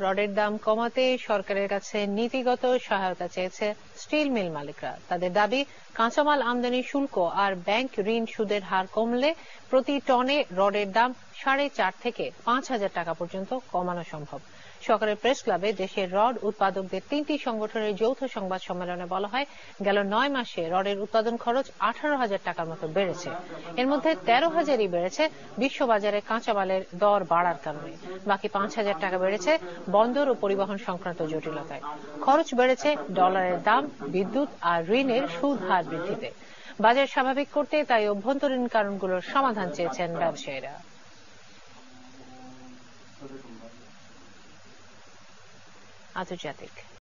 রডের দাম কমাতে সরকারের কাছে নীতিগত সহায়তা চেয়েছে স্টিল মিল মালিকরা। তাদের দাবি, কাঁচামাল আমদানি শুল্ক আর ব্যাংক ঋণ সুদের হার কমলে প্রতি টনে রডের দাম 4.5 থেকে 5,000 টাকা পর্যন্ত কমানো সম্ভব। সকালের প্রেস ক্লাবে দেশের রড উৎপাদকদের 3টি সংগঠনের যৌথ সংবাদ সম্মেলনে বলা হয়, গেল 9 মাসে রডের উৎপাদন খরচ 18,000 টাকার মতো বেড়েছে। এর মধ্যে 13,000ই বেড়েছে বিশ্ববাজারে কাঁচামালের দর বাড়ার কারণে। বাকি 5,000 টাকা বেড়েছে বন্দর ও পরিবহন সংক্রান্ত জটিলতায়। খরচ বেড়েছে ডলারের দাম, বিদ্যুৎ আর ঋণের সুদ হার বৃদ্ধিতে। বাজার স্বাভাবিক করতে তাই অভ্যন্তরীণ কারণগুলোর সমাধান চেয়েছেন ব্যবসায়ীরা। আন্তর্জাতিক